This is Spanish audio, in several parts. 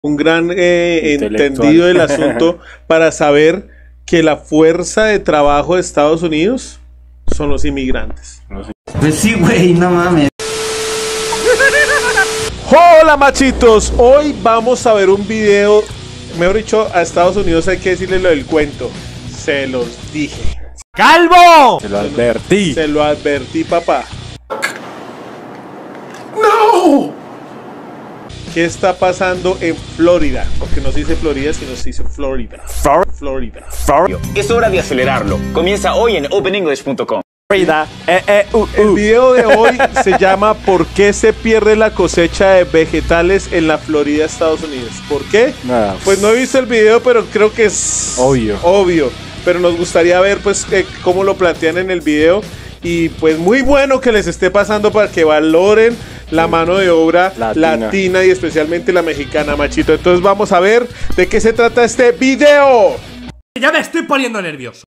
un gran entendido del asunto para saber que la fuerza de trabajo de Estados Unidos son los inmigrantes. Pues sí, güey, no mames. Hola machitos, hoy vamos a ver un video, mejor dicho, a Estados Unidos hay que decirle lo del cuento. Se los dije. ¡Calvo! Se lo advertí. Se lo advertí, papá. ¡No! ¿Qué está pasando en Florida? Porque no se dice Florida, sino se dice Florida. Florida. Es hora de acelerarlo. Comienza hoy en openenglish.com. El video de hoy se llama ¿Por qué se pierde la cosecha de vegetales en la Florida, Estados Unidos? ¿Por qué? Nada. Pues no he visto el video, pero creo que es obvio. Pero nos gustaría ver pues cómo lo plantean en el video. Y pues muy bueno que les esté pasando para que valoren la mano de obra latina y especialmente la mexicana, machito. Entonces vamos a ver de qué se trata este video. Ya me estoy poniendo nervioso.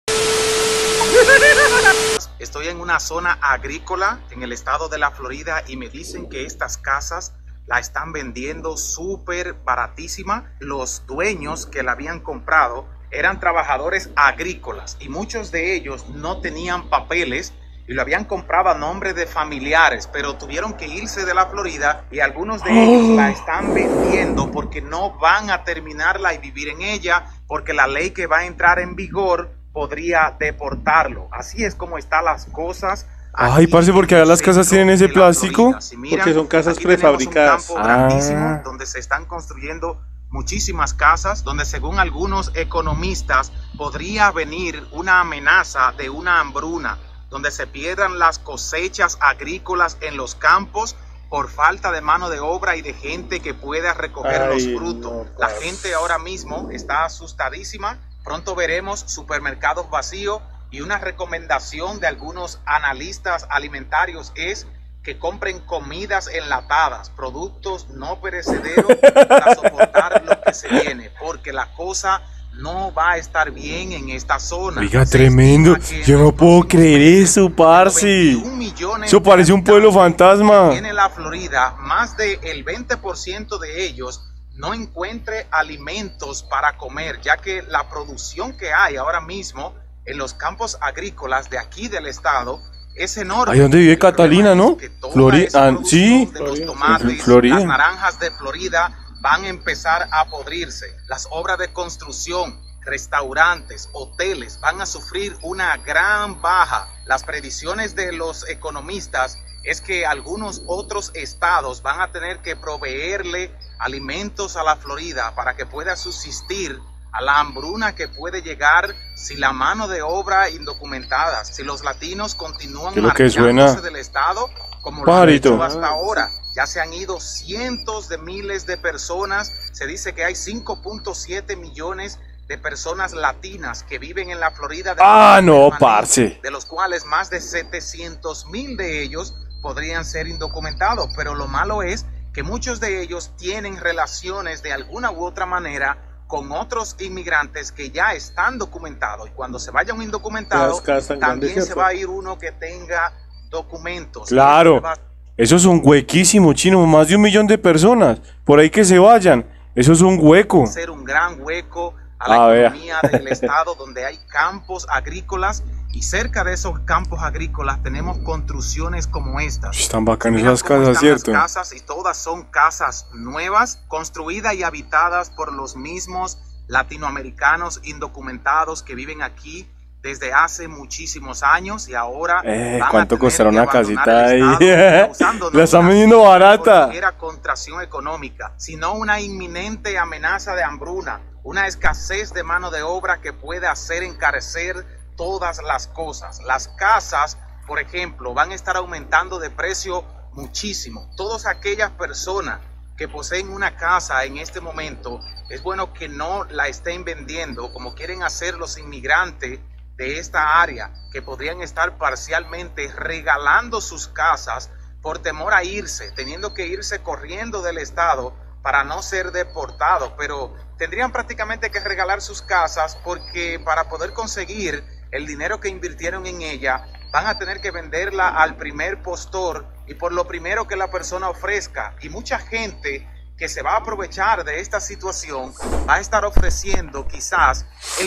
Estoy en una zona agrícola en el estado de la Florida y me dicen que estas casas la están vendiendo súper baratísima. Los dueños que la habían comprado eran trabajadores agrícolas y muchos de ellos no tenían papeles y lo habían comprado a nombre de familiares, pero tuvieron que irse de la Florida y algunos de ellos la están vendiendo porque no van a terminarla y vivir en ella, porque la ley que va a entrar en vigor podría deportarlo. Así es como están las cosas. Ay, parce, porque allá las casas tienen ese plástico. Si miran, porque son casas aquí tenemos prefabricadas. un campo grandísimo donde se están construyendo muchísimas casas, donde según algunos economistas podría venir una amenaza de una hambruna, donde se pierdan las cosechas agrícolas en los campos por falta de mano de obra y de gente que pueda recoger los frutos. La gente ahora mismo está asustadísima. Pronto veremos supermercados vacíos y una recomendación de algunos analistas alimentarios es que compren comidas enlatadas, productos no perecederos para soportar lo que se viene, porque la cosa no va a estar bien en esta zona. Oiga, tremendo. Yo no puedo creer eso, parce. Eso parece un pueblo fantasma. Tiene la Florida, más del 20% de ellos no encuentre alimentos para comer, ya que la producción que hay ahora mismo en los campos agrícolas de aquí del estado es enorme. Ahí donde vive Catalina, ¿no? Florida, sí. Los tomates, Florida. las naranjas de Florida van a empezar a podrirse. Las obras de construcción, restaurantes, hoteles van a sufrir una gran baja. Las predicciones de los economistas es que algunos otros estados van a tener que proveerle alimentos a la Florida para que pueda subsistir a la hambruna que puede llegar si la mano de obra indocumentada, si los latinos continúan marchándose del estado como lo han hecho hasta ahora. Ya se han ido cientos de miles de personas. Se dice que hay 5.7 millones de personas latinas que viven en la Florida. Parce. De los cuales más de 700,000 de ellos podrían ser indocumentados. Pero lo malo es que muchos de ellos tienen relaciones de alguna u otra manera con otros inmigrantes que ya están documentados. Y cuando se vaya un indocumentado, también se va a ir uno que tenga documentos. Claro. Eso es un huequísimo, chino, más de 1 millón de personas, por ahí que se vayan, eso es un hueco. Ser un gran hueco a la economía del estado donde hay campos agrícolas y cerca de esos campos agrícolas tenemos construcciones como estas. Están bacanas las casas, ¿cierto? Las casas y todas son casas nuevas, construidas y habitadas por los mismos latinoamericanos indocumentados que viven aquí desde hace muchísimos años y ahora ¿cuánto costará una casita ahí? La están vendiendo barata. No era contracción económica, sino una inminente amenaza de hambruna, una escasez de mano de obra que puede hacer encarecer todas las cosas. Las casas, por ejemplo, van a estar aumentando de precio muchísimo. Todas aquellas personas que poseen una casa en este momento, es bueno que no la estén vendiendo como quieren hacer los inmigrantes de esta área, que podrían estar parcialmente regalando sus casas por temor a irse, teniendo que irse corriendo del estado para no ser deportados, pero tendrían prácticamente que regalar sus casas porque para poder conseguir el dinero que invirtieron en ella, van a tener que venderla al primer postor y por lo primero que la persona ofrezca. Y mucha gente que se va a aprovechar de esta situación va a estar ofreciendo quizás el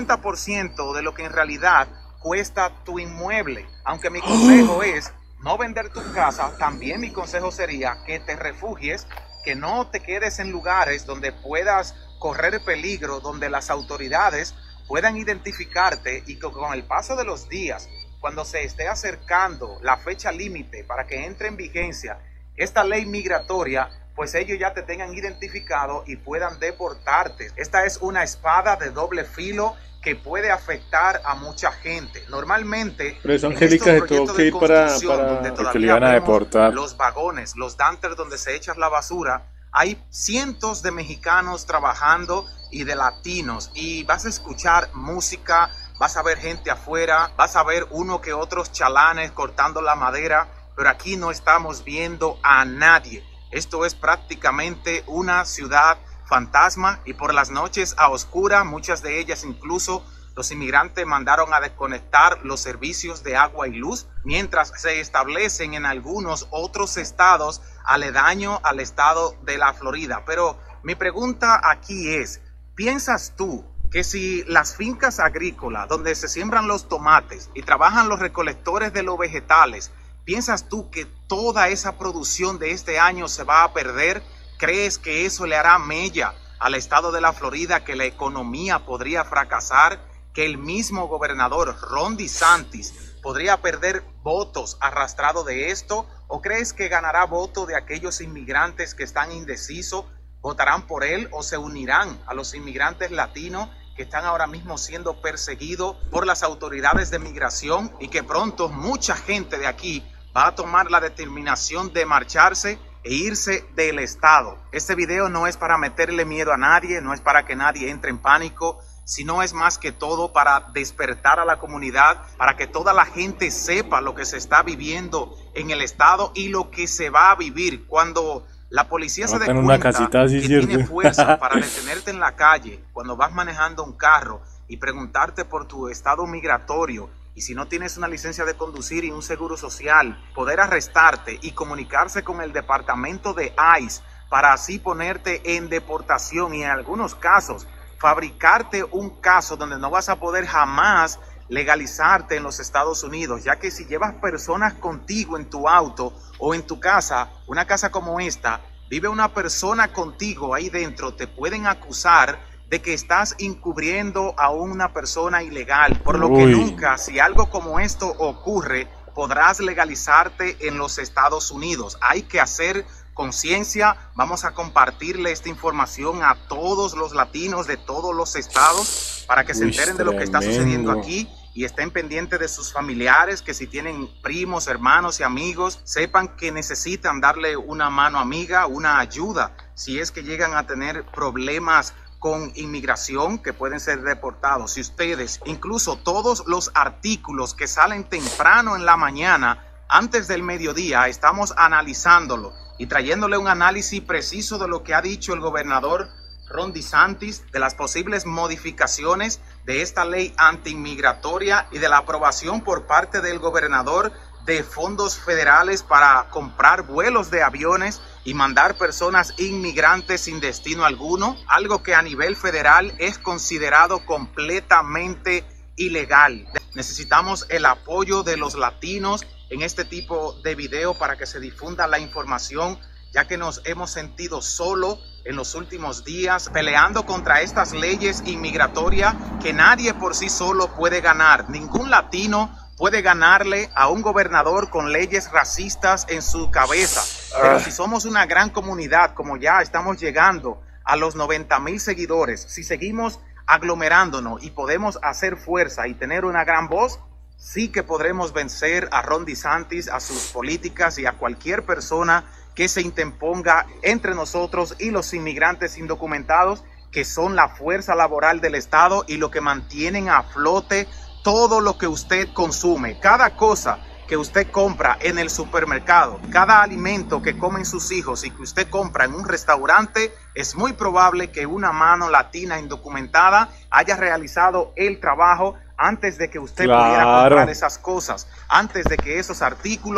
50% de lo que en realidad cuesta tu inmueble. Aunque mi consejo es no vender tu casa, también mi consejo sería que te refugies, que no te quedes en lugares donde puedas correr peligro, donde las autoridades puedan identificarte y que con el paso de los días, cuando se esté acercando la fecha límite para que entre en vigencia esta ley migratoria, pues ellos ya te tengan identificado y puedan deportarte. Esta es una espada de doble filo que puede afectar a mucha gente. Normalmente, pero eso, Angélica, se tuvo que ir para que le iban a deportar. Los vagones, los dumpsters donde se echa la basura, hay cientos de mexicanos trabajando y de latinos, y vas a escuchar música, vas a ver gente afuera, vas a ver uno que otros chalanes cortando la madera, pero aquí no estamos viendo a nadie. Esto es prácticamente una ciudad fantasma, y por las noches a oscura, muchas de ellas incluso los inmigrantes mandaron a desconectar los servicios de agua y luz, mientras se establecen en algunos otros estados aledaños al estado de la Florida. Pero mi pregunta aquí es, ¿piensas tú que si las fincas agrícolas donde se siembran los tomates y trabajan los recolectores de los vegetales, piensas tú que toda esa producción de este año se va a perder? ¿Crees que eso le hará mella al estado de la Florida, que la economía podría fracasar, que el mismo gobernador Ron DeSantis podría perder votos arrastrado de esto? ¿O crees que ganará votos de aquellos inmigrantes que están indecisos, votarán por él o se unirán a los inmigrantes latinos que están ahora mismo siendo perseguidos por las autoridades de migración, y que pronto mucha gente de aquí va a tomar la determinación de marcharse e irse del estado? Este video no es para meterle miedo a nadie, no es para que nadie entre en pánico, sino es más que todo para despertar a la comunidad, para que toda la gente sepa lo que se está viviendo en el estado y lo que se va a vivir cuando la policía se dé cuenta que tiene fuerza para detenerte en la calle cuando vas manejando un carro y preguntarte por tu estado migratorio. Y si no tienes una licencia de conducir y un seguro social, poder arrestarte y comunicarse con el departamento de ICE para así ponerte en deportación, y en algunos casos fabricarte un caso donde no vas a poder jamás legalizarte en los Estados Unidos, ya que si llevas personas contigo en tu auto o en tu casa, una casa como esta, vive una persona contigo ahí dentro, te pueden acusar de que estás encubriendo a una persona ilegal, por lo que nunca, si algo como esto ocurre, podrás legalizarte en los Estados Unidos. Hay que hacer conciencia. Vamos a compartirle esta información a todos los latinos de todos los estados para que se enteren de lo que está sucediendo aquí y estén pendientes de sus familiares, que si tienen primos, hermanos y amigos, sepan que necesitan darle una mano amiga, una ayuda, si es que llegan a tener problemas con inmigración, que pueden ser deportados. Si ustedes, incluso todos los artículos que salen temprano en la mañana, antes del mediodía, estamos analizándolo y trayéndole un análisis preciso de lo que ha dicho el gobernador Ron DeSantis, de las posibles modificaciones de esta ley antiinmigratoria y de la aprobación por parte del gobernador de fondos federales para comprar vuelos de aviones y mandar personas inmigrantes sin destino alguno, algo que a nivel federal es considerado completamente ilegal. Necesitamos el apoyo de los latinos en este tipo de video para que se difunda la información, ya que nos hemos sentido solos en los últimos días peleando contra estas leyes inmigratorias que nadie por sí solo puede ganar. Ningún latino puede ganarle a un gobernador con leyes racistas en su cabeza. Pero si somos una gran comunidad, como ya estamos llegando a los 90,000 seguidores, si seguimos aglomerándonos y podemos hacer fuerza y tener una gran voz, sí que podremos vencer a Ron DeSantis, a sus políticas y a cualquier persona que se interponga entre nosotros y los inmigrantes indocumentados, que son la fuerza laboral del Estado y lo que mantienen a flote todo lo que usted consume. Cada cosa que usted compra en el supermercado, cada alimento que comen sus hijos y que usted compra en un restaurante, es muy probable que una mano latina indocumentada haya realizado el trabajo antes de que usted pudiera comprar esas cosas, antes de que esos artículos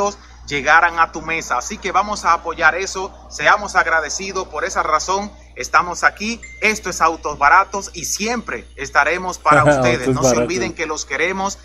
llegaran a tu mesa. Así que vamos a apoyar eso, seamos agradecidos por esa razón. Estamos aquí, esto es Autos Baratos y siempre estaremos para ustedes. No se olviden que los queremos.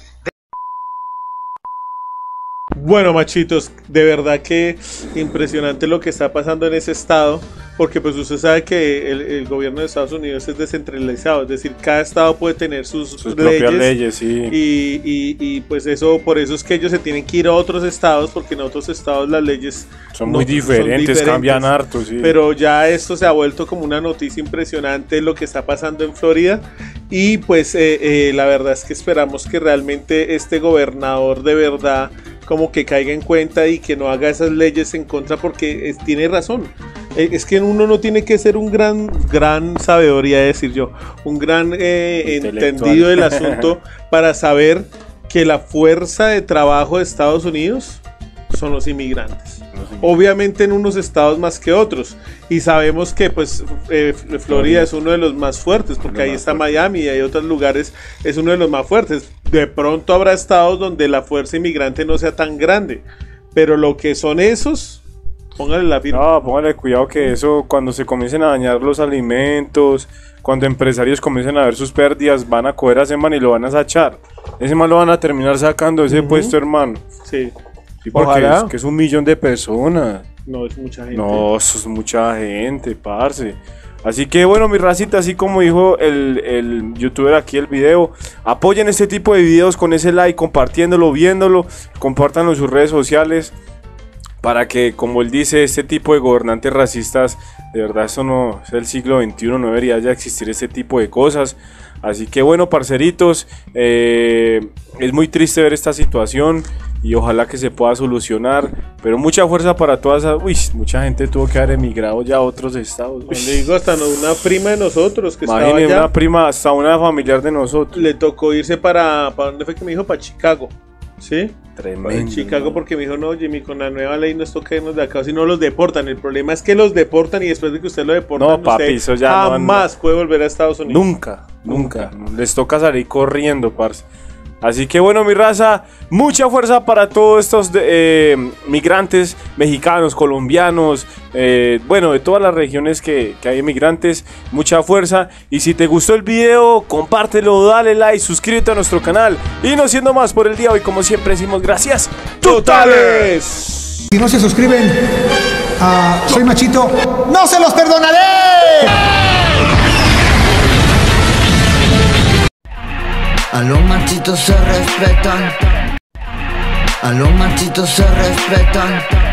Bueno, machitos, de verdad que impresionante lo que está pasando en ese estado, porque pues usted sabe que el gobierno de Estados Unidos es descentralizado, es decir, cada estado puede tener sus propias leyes, sí. Y pues eso, por eso es que ellos se tienen que ir a otros estados, porque en otros estados las leyes son muy diferentes, cambian harto, sí. Pero ya esto se ha vuelto como una noticia impresionante lo que está pasando en Florida, y pues la verdad es que esperamos que realmente este gobernador de verdad como que caiga en cuenta y que no haga esas leyes en contra, porque tiene razón. Es que uno no tiene que ser un gran sabedoría, decir yo, un gran entendido del asunto para saber que la fuerza de trabajo de Estados Unidos son los inmigrantes. Obviamente en unos estados más que otros, y sabemos que pues Florida es uno de los más fuertes, porque ahí está Miami y hay otros lugares, es uno de los más fuertes. De pronto habrá estados donde la fuerza inmigrante no sea tan grande, pero lo que son esos, póngale la firma. No, póngale cuidado que eso, cuando se comiencen a dañar los alimentos, cuando empresarios comiencen a ver sus pérdidas, van a coger a ese man y lo van a sachar. Ese man lo van a terminar sacando ese puesto, hermano. Sí. Sí, porque es que es 1 millón de personas. No, es mucha gente. No, eso es mucha gente, parce. Así que bueno, mi racita, así como dijo el youtuber aquí el video, apoyen este tipo de videos con ese like, compartiéndolo, viéndolo, compártanlo en sus redes sociales, para que, como él dice, este tipo de gobernantes racistas, de verdad eso no es el siglo XXI, no debería ya existir este tipo de cosas. Así que bueno, parceritos, es muy triste ver esta situación y ojalá que se pueda solucionar, pero mucha fuerza para todas esas. Uy, mucha gente tuvo que haber emigrado ya a otros estados. Le digo, hasta una prima de nosotros que estaba allá, allá, una prima, hasta una familiar de nosotros. Le tocó irse ¿para dónde fue que me dijo? Para Chicago. ¿Sí? Tremendo. En Chicago, ¿no? Porque me dijo, no, Jimmy, con la nueva ley nos toca irnos de acá, si no los deportan. El problema es que los deportan y después de que usted lo deportan, no, papi, eso ya jamás puede volver a Estados Unidos. Nunca. Les toca salir corriendo, parce. Así que bueno, mi raza, mucha fuerza para todos estos migrantes mexicanos, colombianos, bueno, de todas las regiones que hay migrantes, mucha fuerza. Y si te gustó el video, compártelo, dale like, suscríbete a nuestro canal. Y no siendo más por el día de hoy, como siempre decimos, gracias totales. Si no se suscriben a Soy Machito, ¡no se los perdonaré! A los machitos se respetan. A los machitos se respetan.